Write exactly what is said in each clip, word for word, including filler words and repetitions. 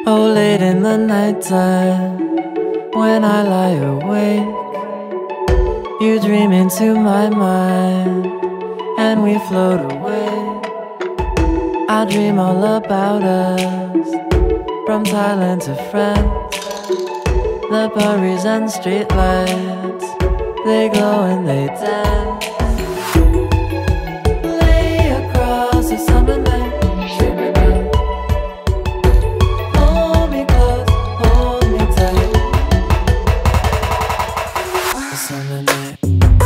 Oh, late in the nighttime, when I lie awake, you dream into my mind, and we float away. I dream all about us, from Thailand to France. The Parisian streetlights, they glow and they dance. Lay across the summer night, hold me close, hold me tight. The summer night.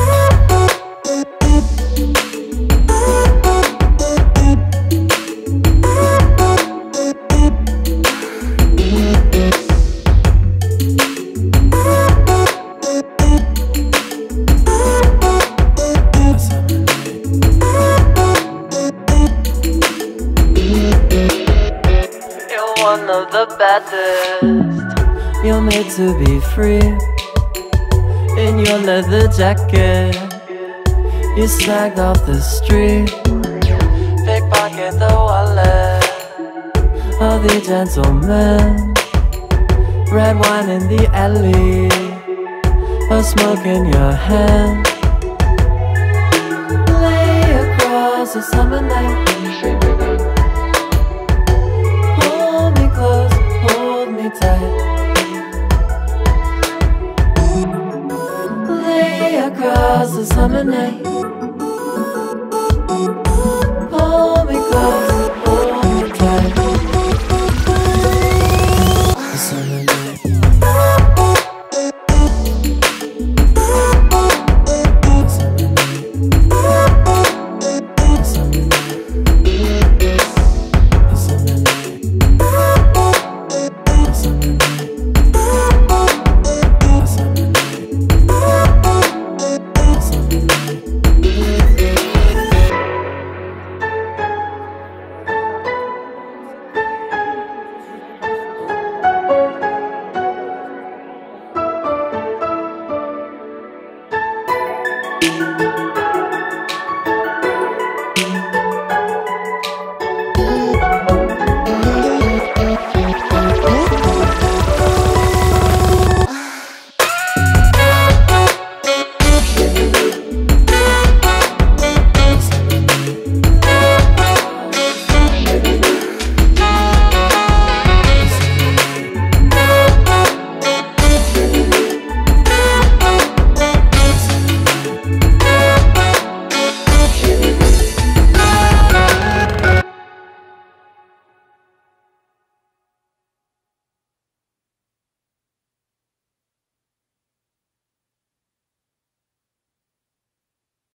One of the baddest, you're made to be free. In your leather jacket, you snagged off the street. Pickpocket the wallet of the gentleman. Red wine in the alley, a smoke in your hand. Lay across the summer night, tight. Lay across the summer night.